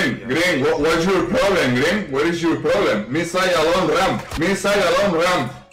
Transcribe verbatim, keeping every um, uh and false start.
Green, Green, what, what's your problem, Green? What is your problem? Missile alone ramp, missile alone ramp.